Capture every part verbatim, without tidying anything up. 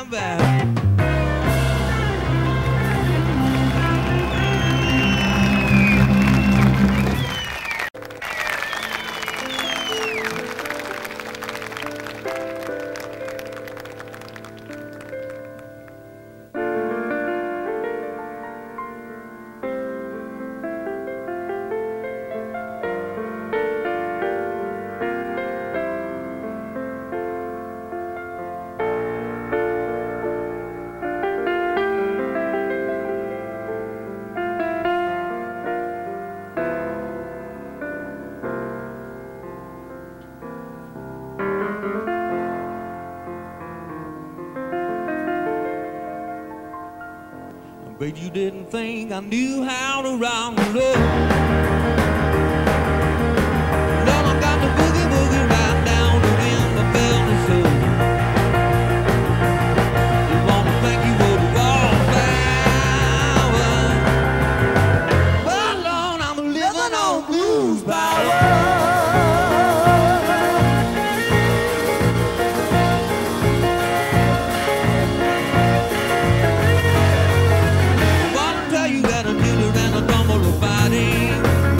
about. But you didn't think I knew how to rock and roll. Now I got the boogie woogie right down within my belly soul. You wanna think you would walk power, but Lord, I'm living on blues power. Body.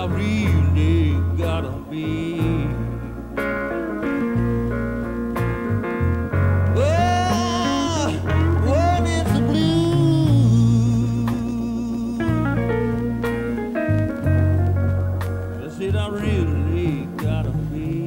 really gotta be. Oh, when it's the blues, I said I really gotta be.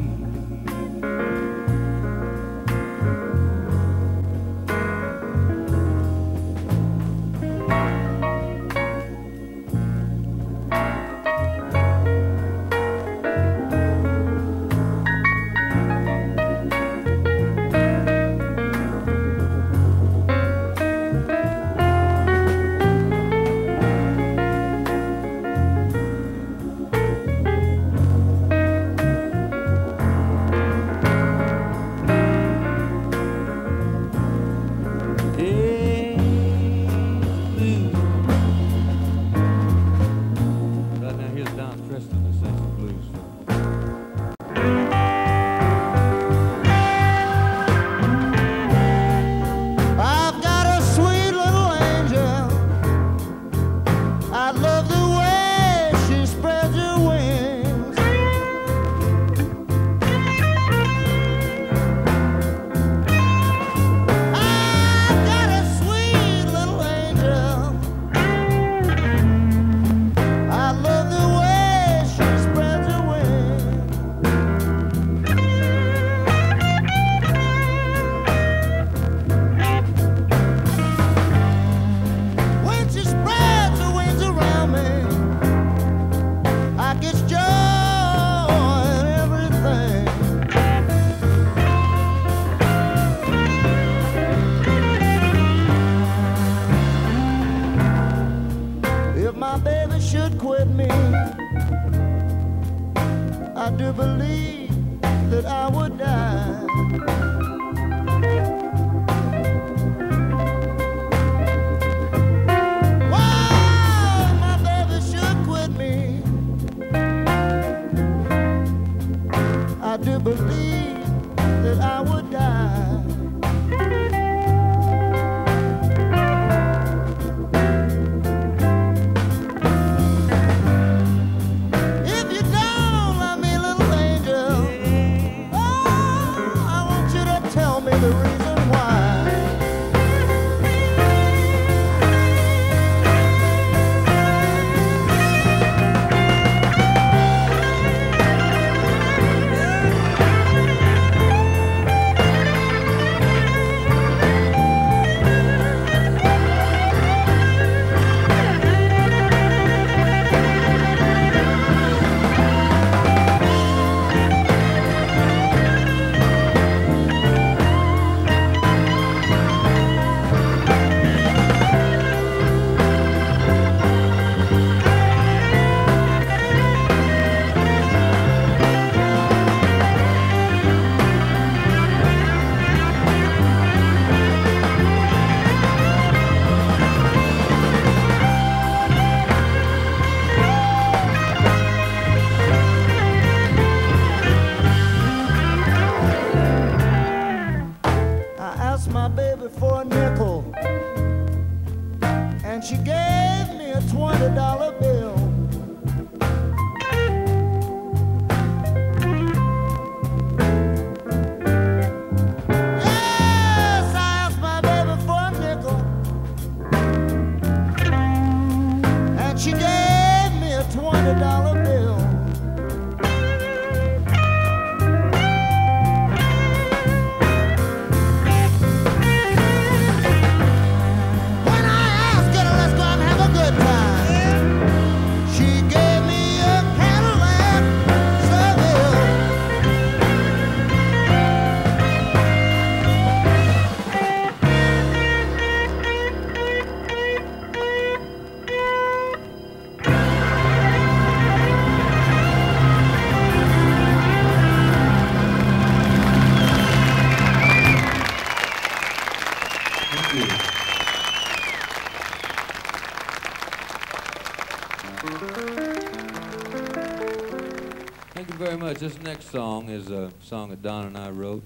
This next song is a song that Don and I wrote.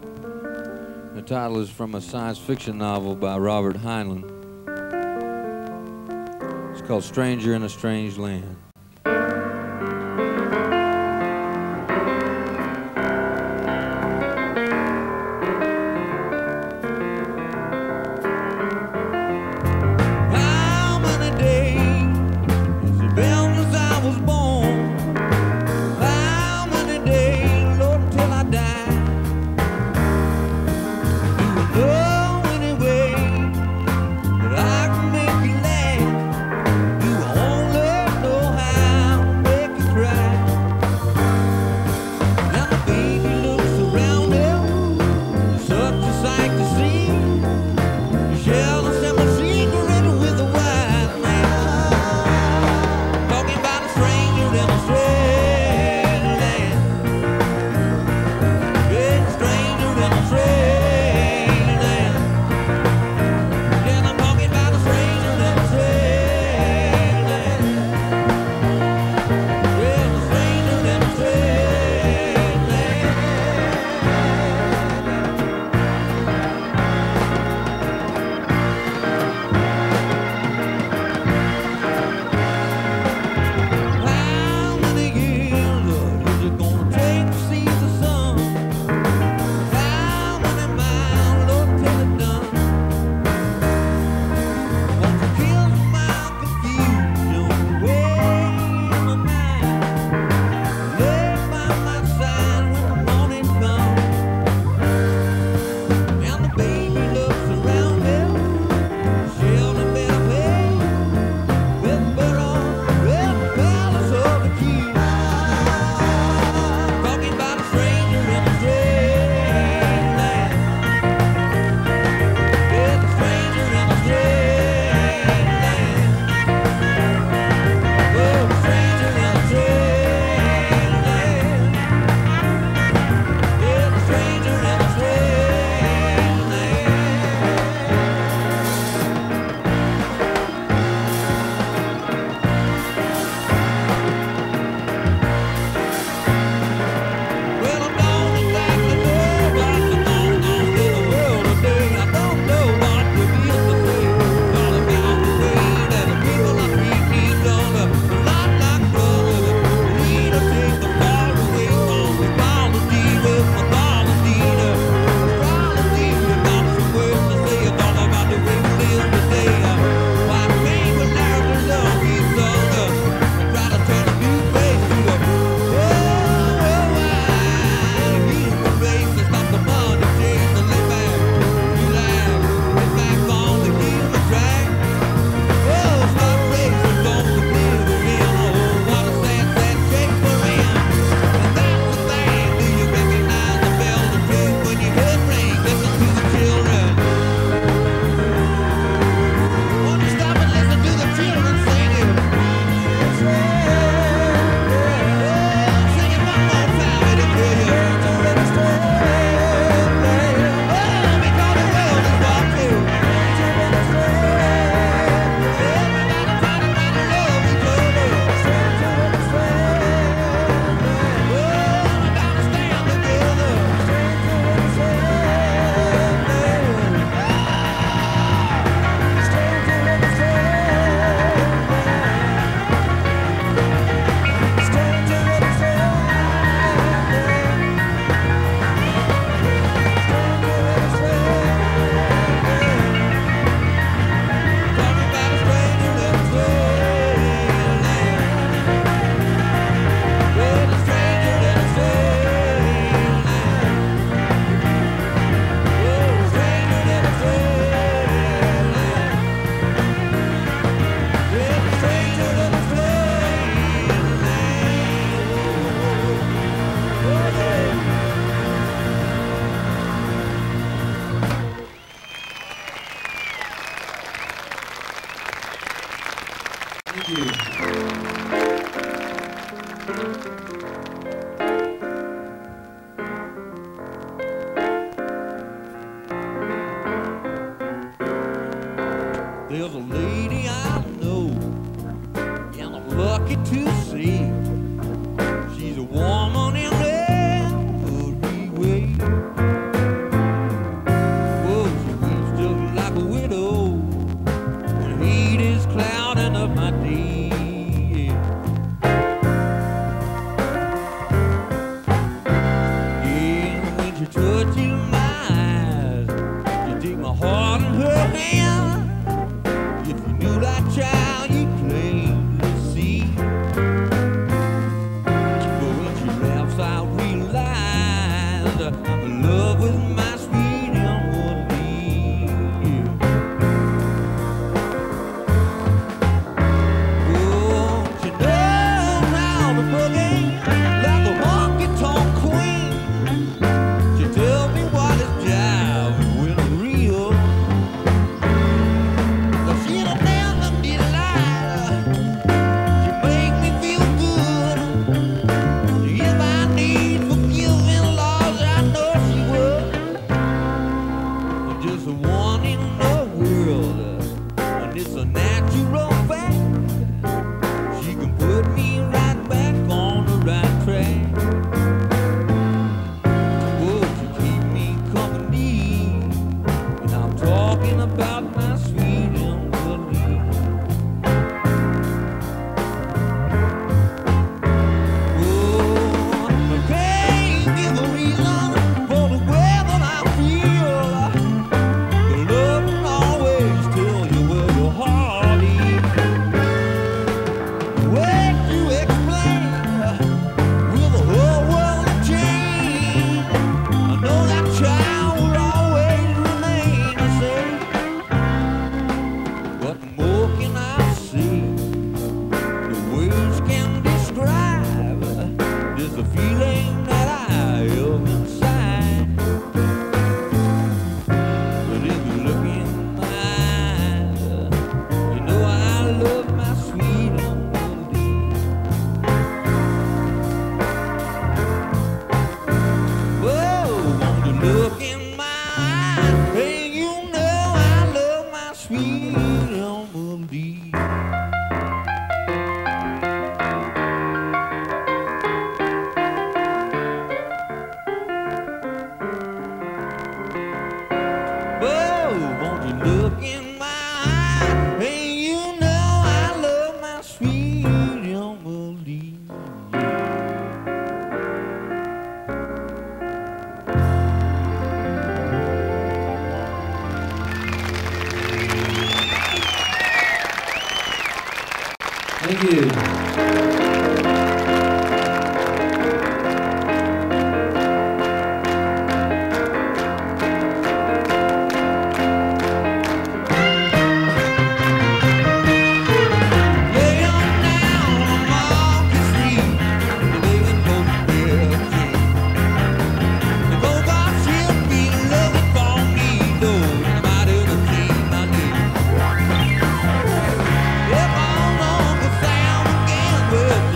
The title is from a science fiction novel by Robert Heinlein. It's called Stranger in a Strange Land. There's a lady I know, and I'm lucky to see. She's a woman in every way. Whoa, she weeps just like a widow when heat is clouding up my day. Yeah, when she touches my eyes, she take my heart in her hand. That child you claim to see, but when she laughs I realize I'm in love with my sweet Emily. Oh, she knows how to boogie like a honky-tonk queen. She tells me what is jive when it's real. She don't Thank you. Well,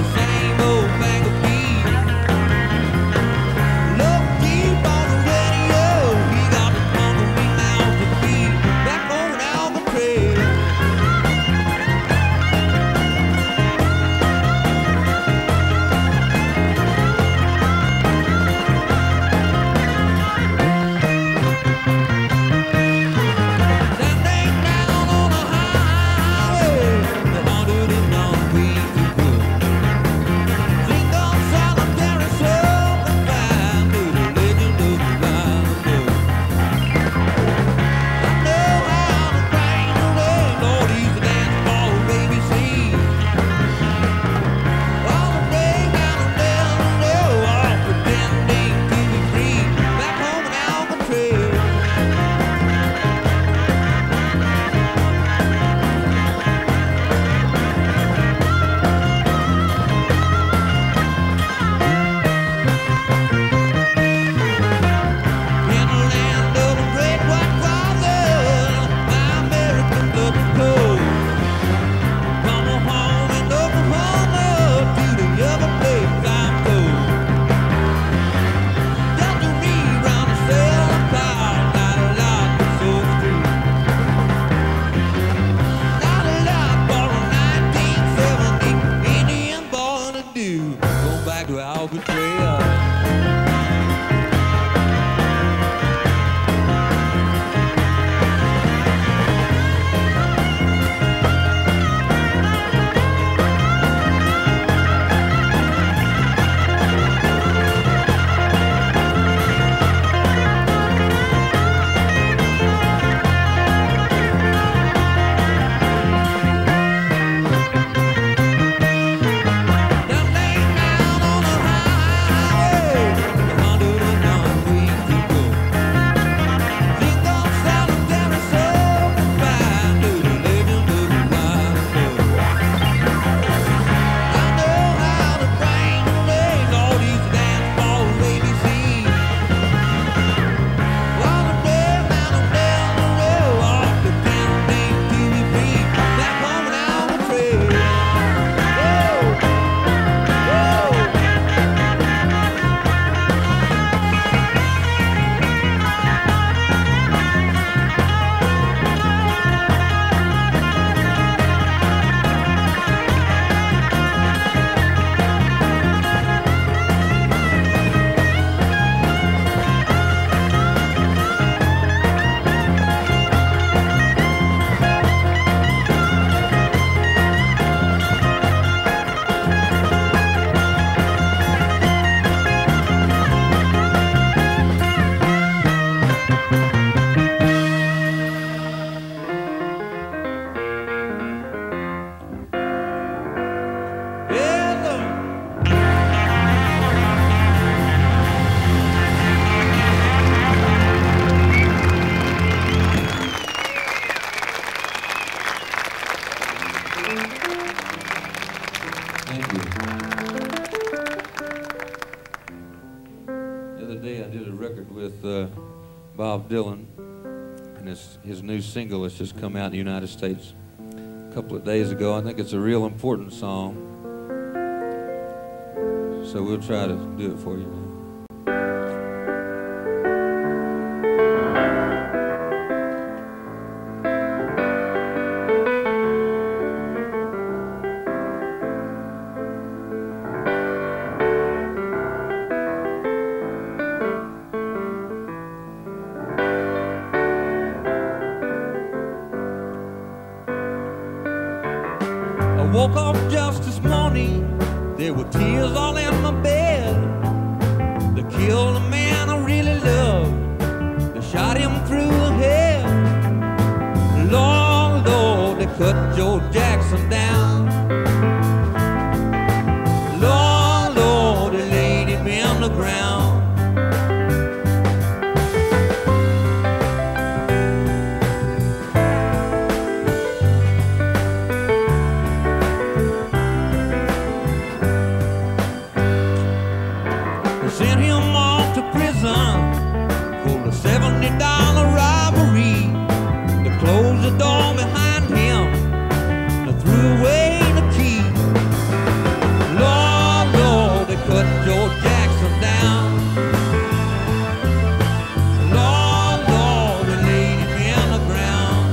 to Alcatraz. Bob Dylan, and his, his new single has just come out in the United States a couple of days ago. I think it's a real important song, so we'll try to do it for you now. Woke up just this morning, there were tears all in my bed. They killed a man I really loved, they shot him through the head. Lord, Lord, they cut Joe Jackson down. Lord, Lord, they laid him in the ground. Sent him off to prison for a seventy dollar robbery. They closed the door behind him and threw away the key. Lord, Lord, they cut Joe Jackson down. Lord, Lord, they laid him in the ground.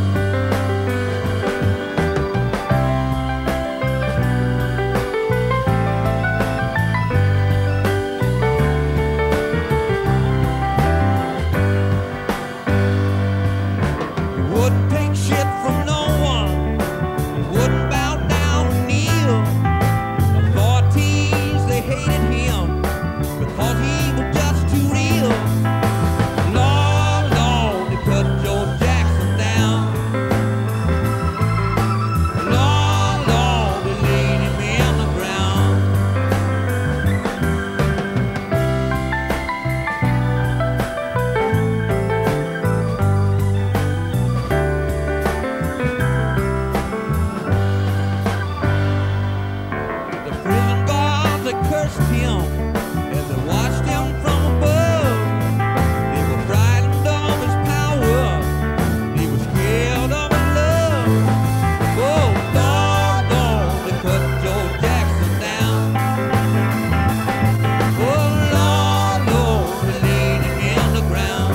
Wouldn't take shit from no one, wouldn't bow down and kneel. Authorities, they hated him because he was just too real. Lord, Lord, they cut Joe Jackson down. Lord, Lord, they laid him in the ground. The prison guards, they cursed him as they watched him from above. They were frightened of his power, they were scared of his love. Oh, Lord, Lord, they cut Joe Jackson down. Oh, Lord, Lord, they laid him in the ground.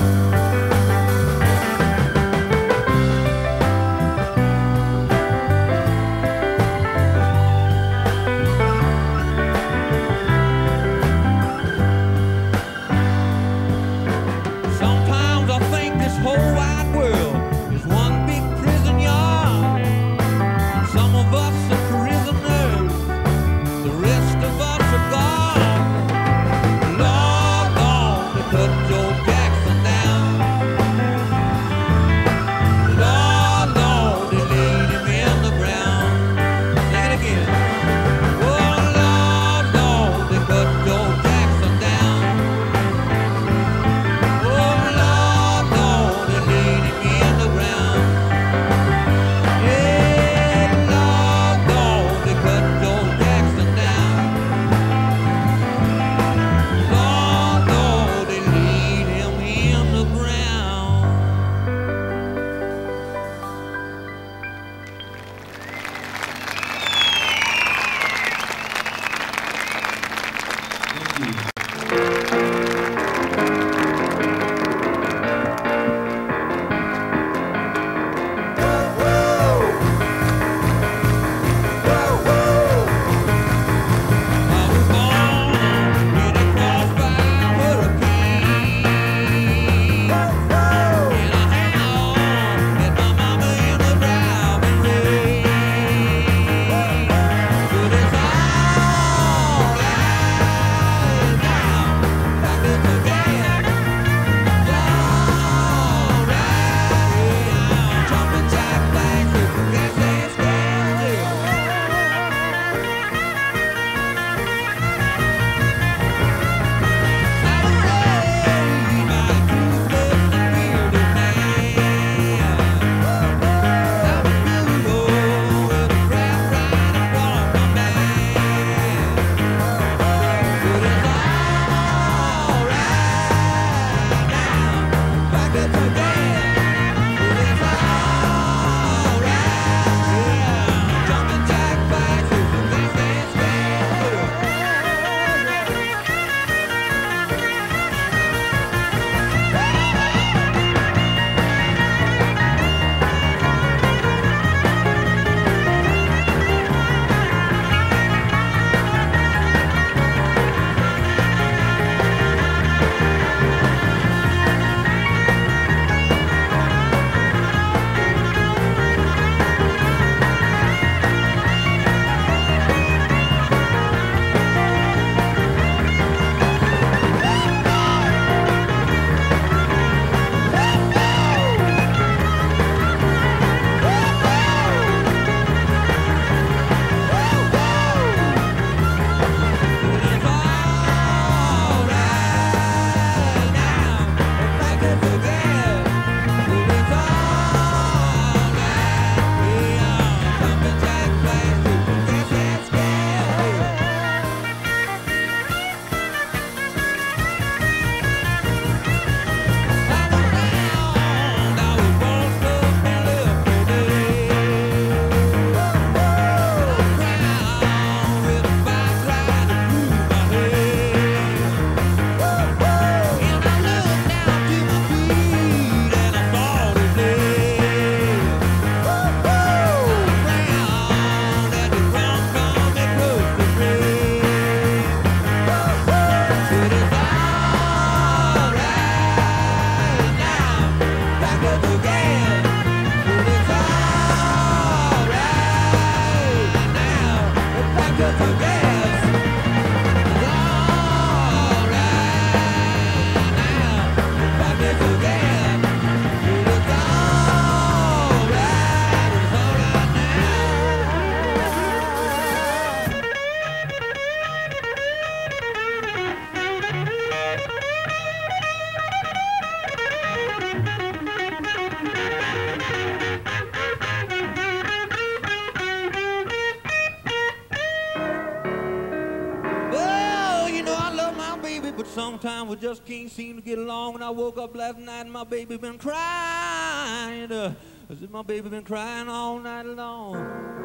Sometimes we just can't seem to get along. And I woke up last night and my baby been crying. Uh, I said, my baby been crying all night long.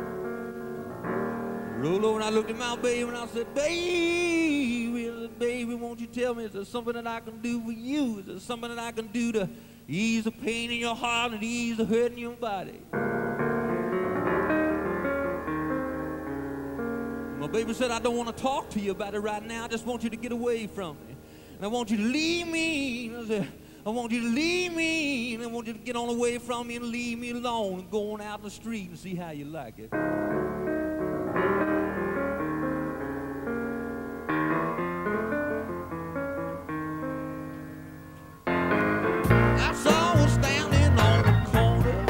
Rolled over and I looked at my baby and I said, baby, I said, baby, won't you tell me, is there something that I can do for you? Is there something that I can do to ease the pain in your heart and ease the hurt in your body? My baby said, I don't want to talk to you about it right now. I just want you to get away from me. And I want you to leave me. And I said, I want you to leave me. And I want you to get on away from me and leave me alone and go on out in the street and see how you like it. I saw her standing on the corner,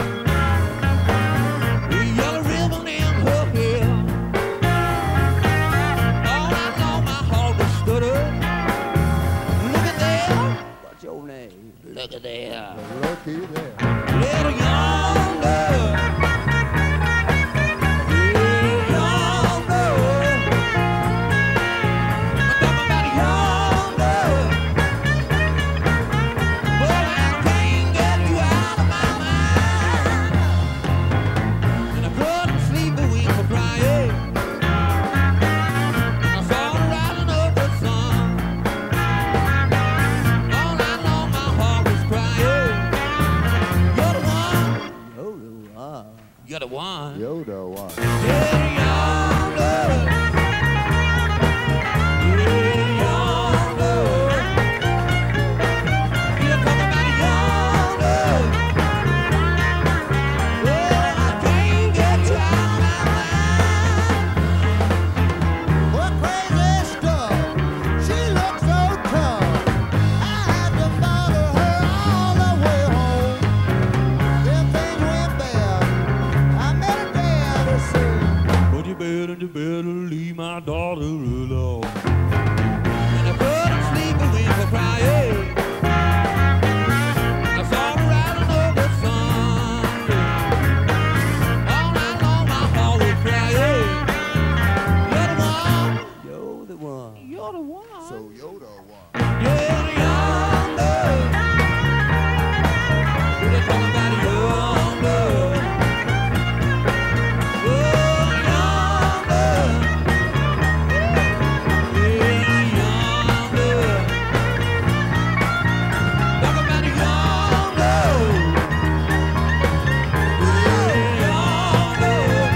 the yellow ribbon in her hair. All night long my heart was stuttered. Look at there. What's your name? Look at there. Looky there. Little Youngblood. You're the one. You're the one. Yeah, Youngblood. Yeah, Youngblood. You're talking about Youngblood. Well, I can't get you out of my mind. What crazy stuff. She looks so tough. I had to follow her all the way home. Then things went bad. I met her dad to say, But you better, you better leave my daughter alone. And I couldn't sleep a wink for crying. I saw her riding over the sun. All night long my heart was crying. You're the one. You're the one. You're the one. so you're the one. You're the Youngblood. We're talking about Youngblood. Oh, Youngblood. Yeah, Youngblood. Talk about Youngblood. Yeah, Youngblood.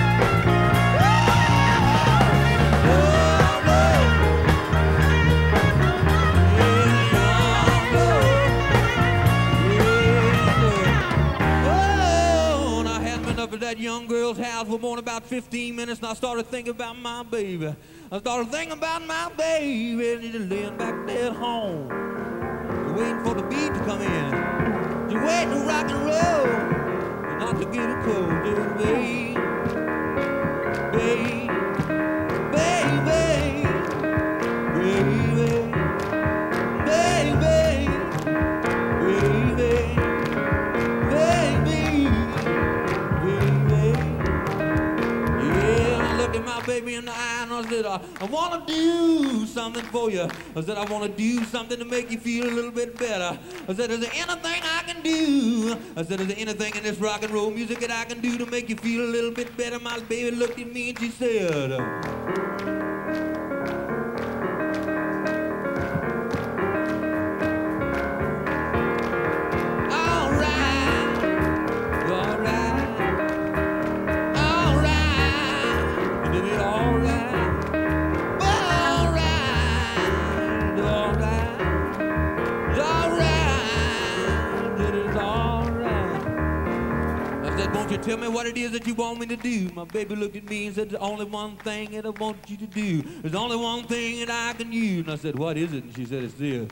Oh, and I hadn't been up at that young girl's house for more than about fifteen minutes, and I started thinking about my baby. I started thinking about my baby, and just laying back there at home, waiting for the beat to come in, just waiting to rock and roll, and not to get it cold, just baby, baby, baby, baby, baby, baby, baby. Yeah, I looked at my baby in the eye and I said, I, I want to do something for you. I said, I want to do something to make you feel a little bit better. I said, is there anything I can do? I said, is there anything in this rock and roll music that I can do to make you feel a little bit better? My baby looked at me and she said, all right, all right, all right, you did it all right, all right, all right, all right, did it all right. I said, won't you tell Tell me what it is that you want me to do. My baby looked at me and said, there's only one thing that I want you to do. There's only one thing that I can use. And I said, what is it? And she said, it's this.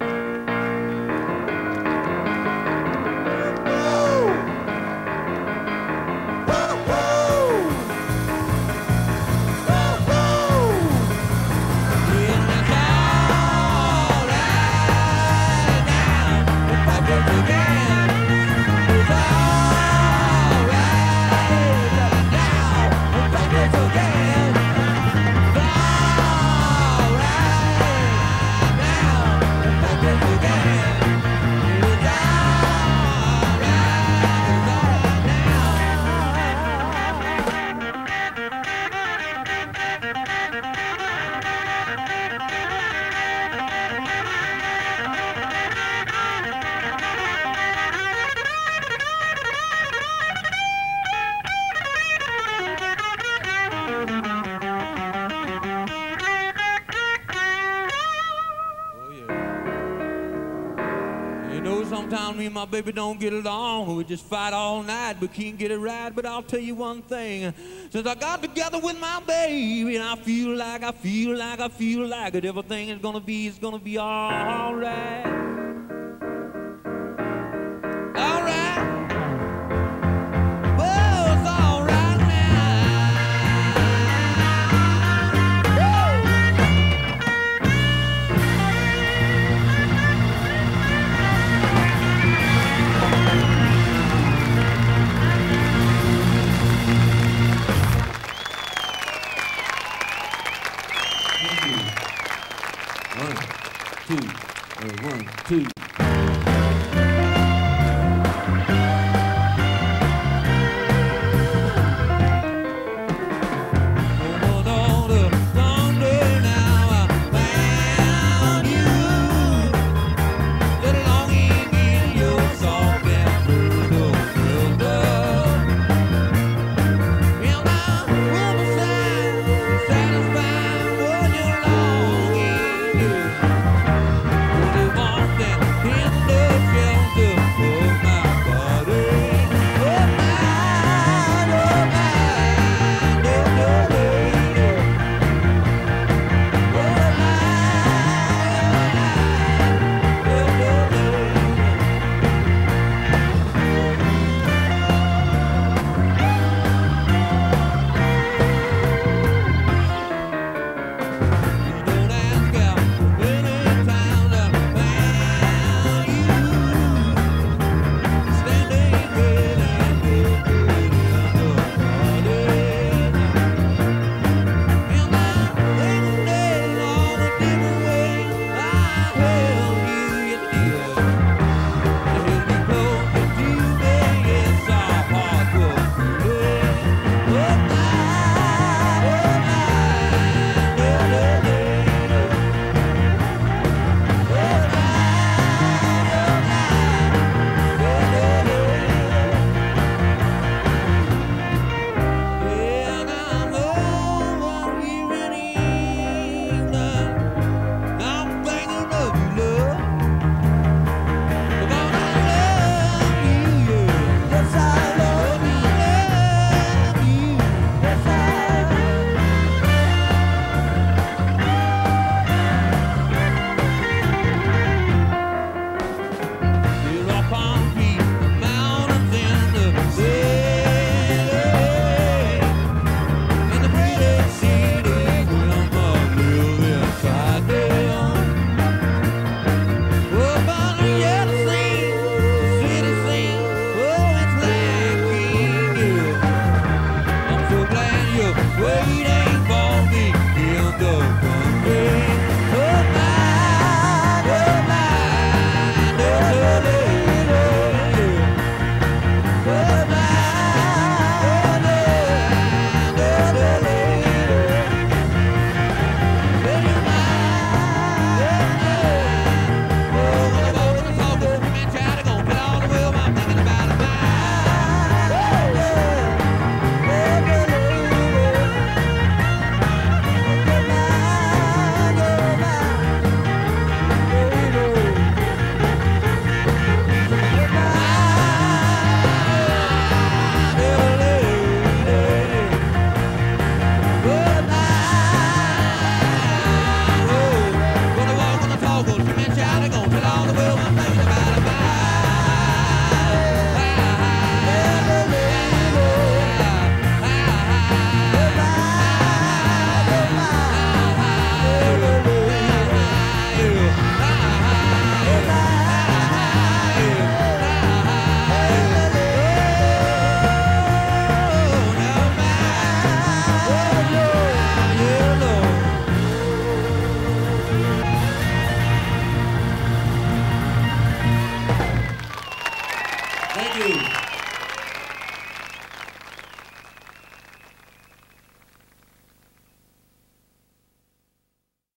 Sometimes me and my baby don't get along. We just fight all night, but can't get it right. But I'll tell you one thing. Since I got together with my baby, and I feel like, I feel like, I feel like it, everything is gonna be, is gonna be all right. All right. Well, it's all right One, two,